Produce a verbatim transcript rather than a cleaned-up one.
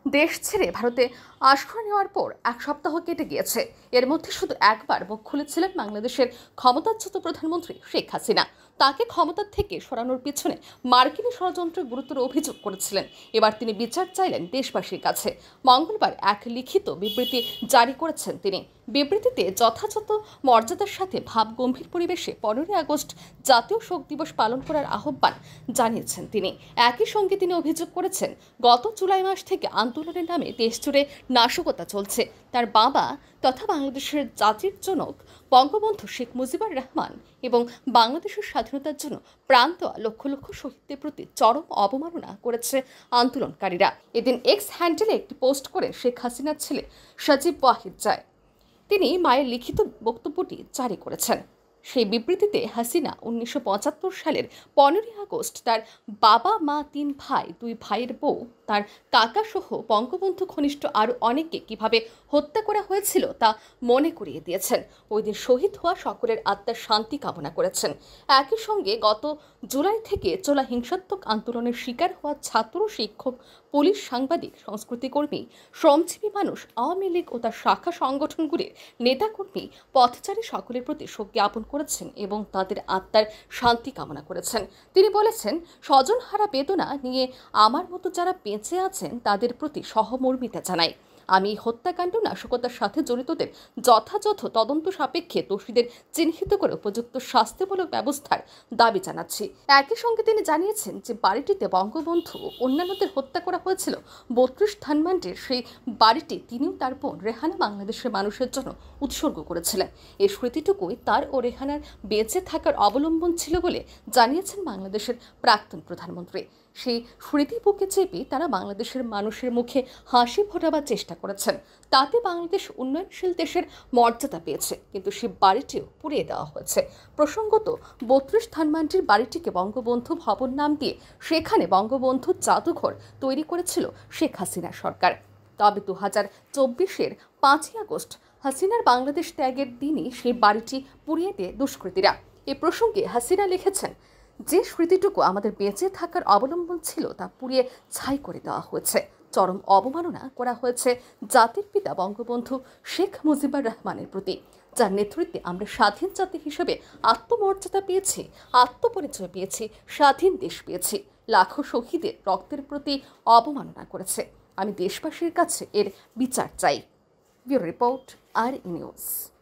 দেশ ছেড়ে ভারতে আশ্রয় নেওয়ার পর এক সপ্তাহ কেটে গিয়েছে। এর মধ্যে শুধু একবার মুখ খুলেছিলেন বাংলাদেশের ক্ষমতাচ্যুত প্রধানমন্ত্রী শেখ হাসিনা। তাকে ক্ষমতা থেকে সরানোর পিছনে মার্কিনী ষড়যন্ত্রের গুরুতর অভিযোগ করেছিলেন। এবার তিনি বিচার চাইলেন দেশবাসীর কাছে। মঙ্গলবার এক লিখিত বিবৃতি জারি করেছেন তিনি। বিবৃতিতে যথাযথ মর্যাদার সাথে ভাবগম্ভীর পরিবেশে পনেরোই আগস্ট জাতীয় শোক দিবস পালন করার আহ্বান জানিয়েছেন তিনি। একই সঙ্গে তিনি অভিযোগ করেছেন, গত জুলাই মাস থেকে আন্দোলনের নামে দেশজুড়ে নাশকতা চলছে। তার বাবা তথা বাংলাদেশের জাতির জনক বঙ্গবন্ধু শেখ মুজিবুর রহমান এবং বাংলাদেশের স্বাধীনতার জন্য প্রাণ দেওয়া লক্ষ লক্ষ শহীদদের প্রতি চরম অবমাননা করেছে আন্দোলনকারীরা। এদিন এক্স হ্যান্ডেলে একটি পোস্ট করে শেখ হাসিনার ছেলে সজীব ওয়াহিদ যায় তিনি মায়ের লিখিত বক্তব্যটি জারি করেছেন। সেই বিবৃতিতে হাসিনা উনিশশো পঁচাত্তর সালের পনেরোই আগস্ট তার বাবা মা তিন ভাই দুই ভাইয়ের বউ তার কাকা সহ বঙ্গবন্ধু ঘনিষ্ঠ আরও অনেককে কিভাবে হত্যা করা হয়েছিল তা মনে করিয়ে দিয়েছেন। ওই দিন শহীদ হওয়া সকলের আত্মার শান্তি কামনা করেছেন। একই সঙ্গে গত জুলাই থেকে চলা হিংসাত্মক আন্দোলনের শিকার হওয়া ছাত্র, শিক্ষক, পুলিশ, সাংবাদিক, সংস্কৃতিকর্মী, শ্রমজীবী মানুষ, আওয়ামী লীগ ও তার শাখা সংগঠনগুলির নেতাকর্মী, পথচারী সকলের প্রতি শোক জ্ঞাপন করেছেন এবং তাদের আত্মার শান্তি কামনা করেছেন। তিনি বলেছেন, স্বজনহারা বেদনা নিয়ে আমার মতো যারা বেঁচে আছেন তাদের প্রতি সহমর্মিতা জানাই। আমি হত্যাকাণ্ড নাশকতার সাথে জড়িতদের যথাযথ তদন্ত সাপেক্ষে দোষীদের চিহ্নিত করে উপযুক্ত শাস্তিমূলক ব্যবস্থার দাবি জানাচ্ছি। একই সঙ্গে তিনি জানিয়েছেন যে বাড়িটিতে বঙ্গবন্ধু ও অন্যান্যদের হত্যা করা হয়েছিল বত্রিশ ধানমন্ডির সেই বাড়িটি তিনিও তার বোন রেহানা বাংলাদেশের মানুষের জন্য উৎসর্গ করেছিলেন। এই স্মৃতিটুকুই তার ও রেহানার বেঁচে থাকার অবলম্বন ছিল বলে জানিয়েছেন বাংলাদেশের প্রাক্তন প্রধানমন্ত্রী। সেই স্মৃতি বুকে চেপে তারা বাংলাদেশের মানুষের মুখে হাসি ফোটাবার চেষ্টা করেছেন। তাতে বাংলাদেশ উন্নয়নশীল দেশের মর্যাদা পেয়েছে, কিন্তু সে বাড়িটিও পুড়িয়ে দেওয়া হয়েছে। প্রসঙ্গত, বত্রিশ ধানমন্ডির বাড়িটিকে বঙ্গবন্ধু ভবন নাম দিয়ে সেখানে বঙ্গবন্ধু জাদুঘর তৈরি করেছিল শেখ হাসিনা সরকার। তবে দু হাজার চব্বিশের পাঁচই আগস্ট হাসিনার বাংলাদেশ ত্যাগের দিনই সেই বাড়িটি পুড়িয়ে দেয় দুষ্কৃতীরা। এ প্রসঙ্গে হাসিনা লিখেছেন, যে স্মৃতিটুকু আমাদের বেঁচে থাকার অবলম্বন ছিল তা পুড়িয়ে ছাই করে দেওয়া হয়েছে। চরম অবমাননা করা হয়েছে জাতির পিতা বঙ্গবন্ধু শেখ মুজিবুর রহমানের প্রতি, যার নেতৃত্বে আমরা স্বাধীন জাতি হিসেবে আত্মমর্যাদা পেয়েছি, আত্মপরিচয় পেয়েছি, স্বাধীন দেশ পেয়েছি। লাখো শহীদের রক্তের প্রতি অবমাননা করেছে। আমি দেশবাসীর কাছে এর বিচার চাই। ব্যুরো রিপোর্ট, আর ই নিউজ।